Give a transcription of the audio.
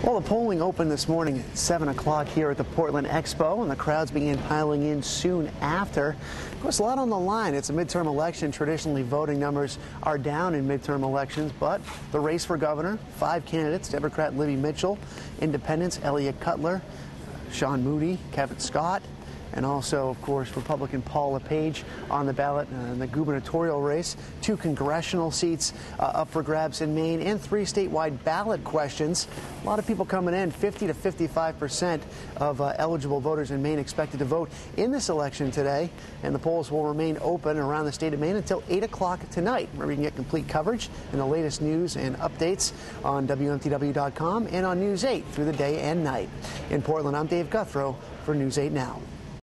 Well, the polling opened this morning at 7 o'clock here at the Portland Expo, and the crowds began piling in soon after. Of course, a lot on the line. It's a midterm election. Traditionally, voting numbers are down in midterm elections, but the race for governor, 5 candidates: Democrat Libby Mitchell, Independents Elliott Cutler, Sean Moody, Kevin Scott, and also, of course, Republican Paul LePage on the ballot in the gubernatorial race. 2 congressional seats up for grabs in Maine, and 3 statewide ballot questions. A lot of people coming in. 50 to 55% of eligible voters in Maine expected to vote in this election today, and the polls will remain open around the state of Maine until 8 o'clock tonight. Remember, you can get complete coverage and the latest news and updates on WMTW.com and on News 8 through the day and night. In Portland, I'm Dave Guthro for News 8 Now.